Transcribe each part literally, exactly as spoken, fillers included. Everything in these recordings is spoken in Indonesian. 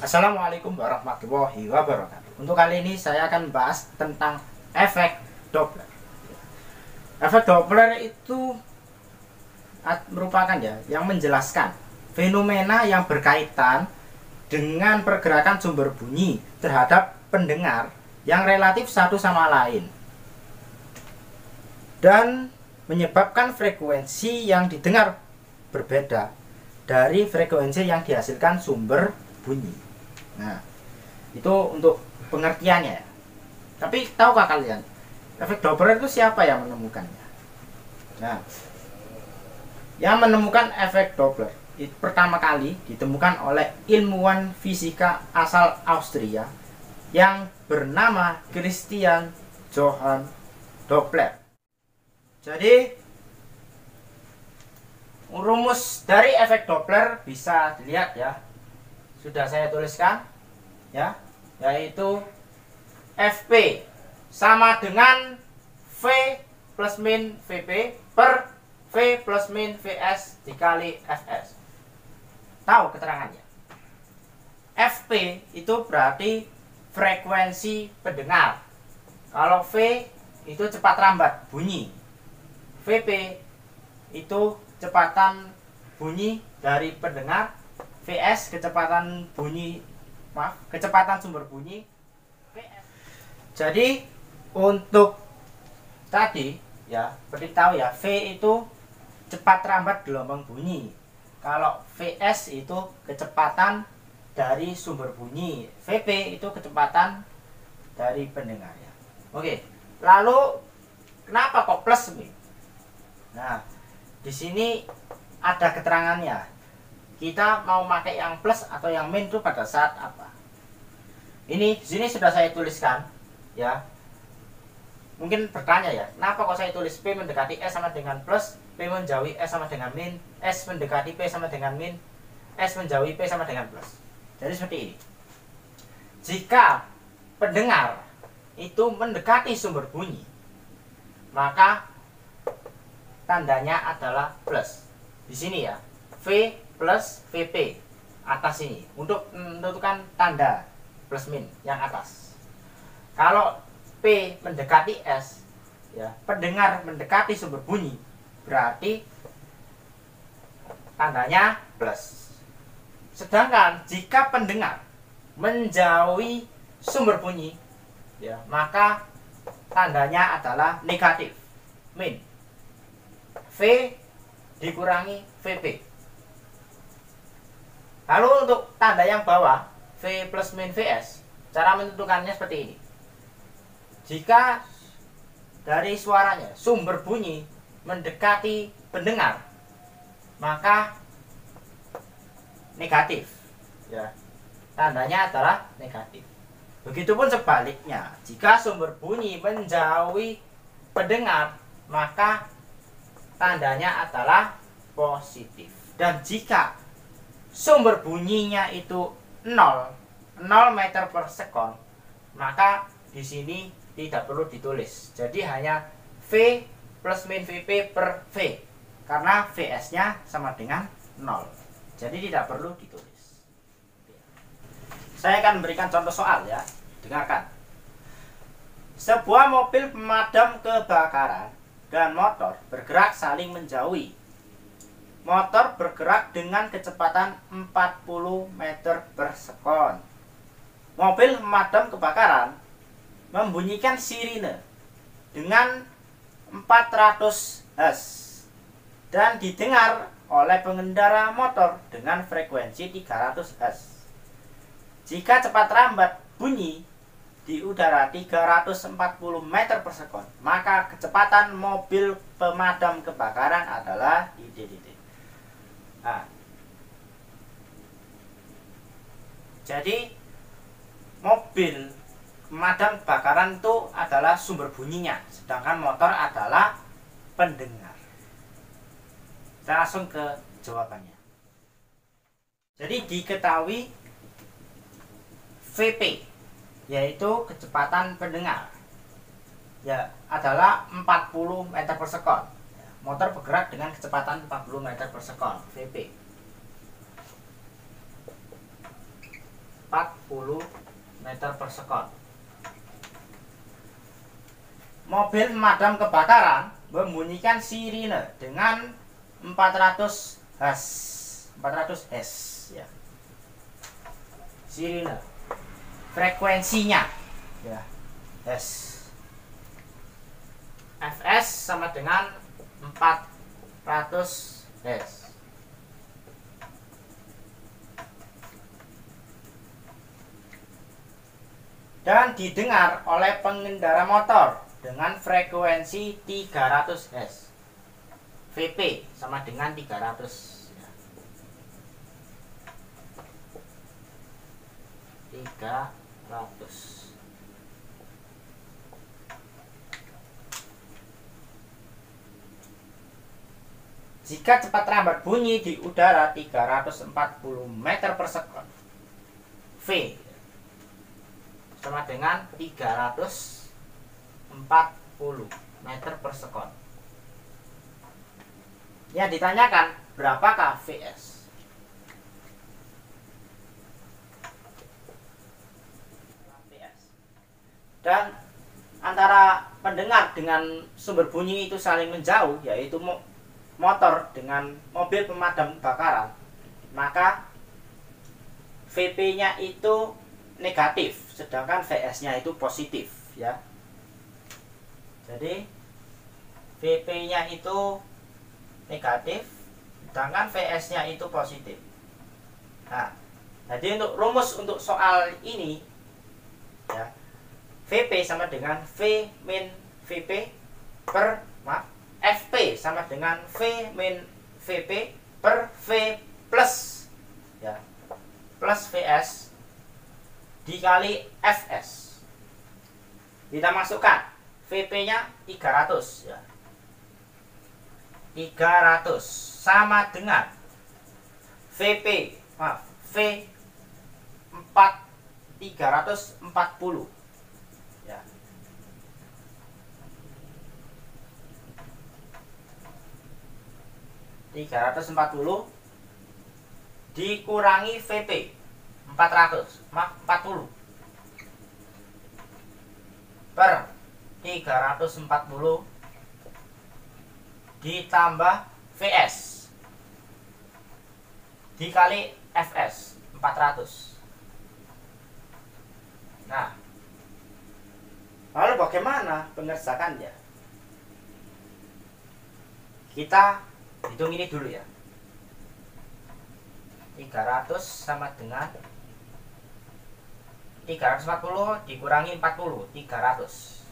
Assalamualaikum warahmatullahi wabarakatuh. Untuk kali ini saya akan membahas tentang efek Doppler. Efek Doppler itu merupakan ya yang menjelaskan fenomena yang berkaitan dengan pergerakan sumber bunyi terhadap pendengar yang relatif satu sama lain dan menyebabkan frekuensi yang didengar berbeda dari frekuensi yang dihasilkan sumber bunyi. Nah, itu untuk pengertiannya ya. Tapi tahukah kalian efek Doppler itu siapa yang menemukannya? Nah, yang menemukan efek Doppler itu pertama kali ditemukan oleh ilmuwan fisika asal Austria yang bernama Christian Johann Doppler. Jadi rumus dari efek Doppler bisa dilihat ya, sudah saya tuliskan ya, yaitu F P sama dengan V plus min V P per V plus min V S dikali F S. Tahu keterangannya? F P itu berarti frekuensi pendengar. Kalau V itu cepat rambat bunyi, V P itu kecepatan bunyi dari pendengar, V S kecepatan bunyi, maaf, kecepatan sumber bunyi, V S. Jadi untuk tadi ya, seperti tahu ya, V itu cepat rambat gelombang bunyi. Kalau V S itu kecepatan dari sumber bunyi, V P itu kecepatan dari pendengar ya. Oke, lalu kenapa kok plus ini? Nah, di sini ada keterangannya. Kita mau pakai yang plus atau yang min itu pada saat apa? Ini di sini sudah saya tuliskan ya. Mungkin bertanya ya, kenapa kok saya tulis P mendekati S sama dengan plus, P menjauhi S sama dengan min, S mendekati P sama dengan min, S menjauhi P sama dengan plus. Jadi seperti ini. Jika pendengar itu mendekati sumber bunyi, maka tandanya adalah plus. Di sini ya, V plus V P atas ini untuk menentukan tanda plus min yang atas. Kalau P mendekati S ya, pendengar mendekati sumber bunyi, berarti tandanya plus. Sedangkan jika pendengar menjauhi sumber bunyi ya, maka tandanya adalah negatif, min. V dikurangi V P. Lalu untuk tanda yang bawah, V plus min V S, cara menentukannya seperti ini. Jika dari suaranya sumber bunyi mendekati pendengar, maka negatif ya, tandanya adalah negatif. Begitupun sebaliknya, jika sumber bunyi menjauhi pendengar, maka tandanya adalah positif. Dan jika sumber bunyinya itu nol meter per sekon, maka di sini tidak perlu ditulis. Jadi hanya V plus min V P per V, karena V S-nya sama dengan nol. Jadi tidak perlu ditulis. Saya akan memberikan contoh soal ya. Dengarkan. Sebuah mobil pemadam kebakaran dan motor bergerak saling menjauhi. Motor bergerak dengan kecepatan empat puluh meter per sekon. Mobil pemadam kebakaran membunyikan sirine dengan empat ratus hertz dan didengar oleh pengendara motor dengan frekuensi tiga ratus hertz. Jika cepat rambat bunyi di udara tiga ratus empat puluh meter per sekon, maka kecepatan mobil pemadam kebakaran adalah I D D T. Nah, jadi mobil pemadam kebakaran itu adalah sumber bunyinya, sedangkan motor adalah pendengar. Kita langsung ke jawabannya. Jadi diketahui V P, yaitu kecepatan pendengar, ya adalah empat puluh meter per sekon. Motor bergerak dengan kecepatan empat puluh meter per sekon, V P. puluh meter per sekon. Mobil pemadam kebakaran membunyikan sirine dengan empat ratus hertz ya. Sirine frekuensinya ya, hertz. Fs sama dengan empat ratus hertz. Dan didengar oleh pengendara motor dengan frekuensi tiga ratus hertz. V P sama dengan tiga ratus ya. tiga ratus. Jika cepat lambat bunyi di udara tiga ratus empat puluh meter per sekon, V sama dengan tiga ratus empat puluh meter per sekon. Yang ditanyakan berapakah V S? Dan antara pendengar dengan sumber bunyi itu saling menjauh, yaitu motor dengan mobil pemadam kebakaran, maka V P-nya itu negatif, sedangkan V S-nya itu positif ya. Jadi V P-nya itu negatif, sedangkan V S-nya itu positif. Nah, jadi untuk rumus untuk soal ini ya, V P sama dengan V min V P per maaf, F P sama dengan V min V P per V plus ya, plus V S dikali F S. Kita masukkan V P-nya tiga ratus ya. tiga ratus sama dengan V P, maaf, V empat tiga ratus empat puluh ya. tiga ratus empat puluh dikurangi V P empat ratus, maaf, empat puluh per tiga ratus empat puluh ditambah V S dikali F S empat ratus. Nah, lalu bagaimana pengerjakannya? Kita hitung ini dulu ya. tiga ratus sama dengan tiga ratus empat puluh dikurangi empat puluh, tiga ratus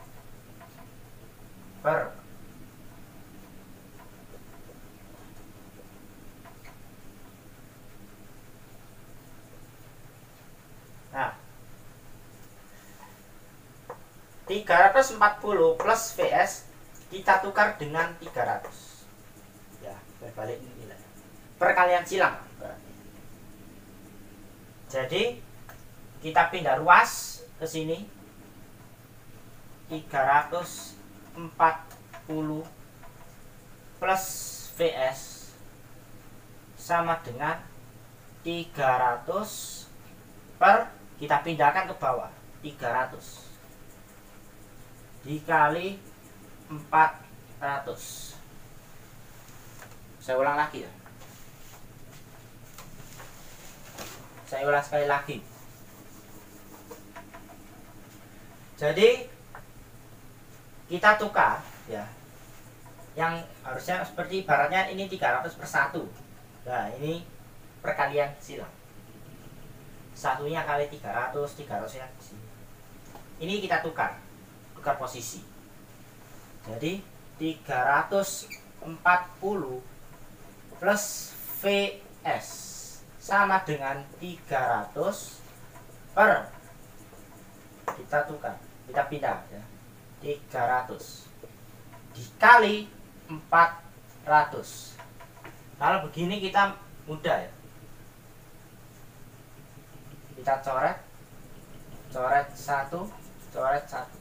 per nah, tiga ratus empat puluh plus V S kita tukar dengan tiga ratus ya, berbalik nilai perkalian silang berarti. Jadi kita pindah ruas ke sini, tiga ratus empat puluh plus V S sama dengan tiga ratus per, kita pindahkan ke bawah, tiga ratus dikali empat ratus. Saya ulang lagi ya. Saya ulang sekali lagi. Jadi kita tukar ya, yang harusnya seperti ibaratnya ini tiga ratus per satu. Nah, ini perkalian silang, satunya kali tiga ratus, tiga ratus ya. Ini kita tukar tukar posisi. Jadi tiga ratus empat puluh plus V S sama dengan tiga ratus per, kita tukar, kita pindah ya, tiga ratus dikali empat ratus. Kalau begini kita mudah ya, kita coret coret satu, coret satu,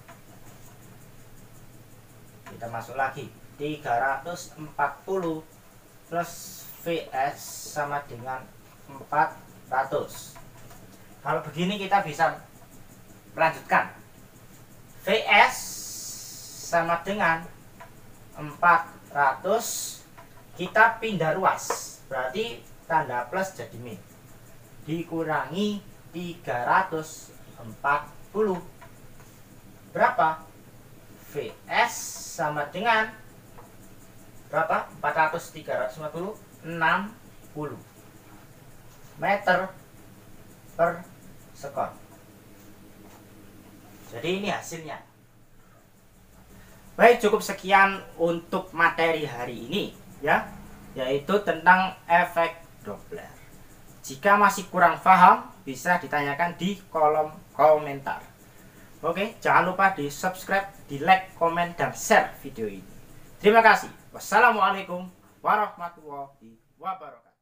kita masuk lagi, tiga ratus empat puluh plus V S sama dengan empat ratus. Kalau begini kita bisa melanjutkan. Vs sama dengan empat ratus, kita pindah ruas, berarti tanda plus jadi min, dikurangi tiga ratus empat puluh, berapa? Vs sama dengan berapa? empat ratus, tiga ratus lima puluh, enam puluh meter per sekon. Jadi ini hasilnya. Baik, cukup sekian untuk materi hari ini ya, yaitu tentang efek Doppler. Jika masih kurang paham, bisa ditanyakan di kolom komentar. Oke, jangan lupa di subscribe, di like, komen, dan share video ini. Terima kasih. Wassalamualaikum warahmatullahi wabarakatuh.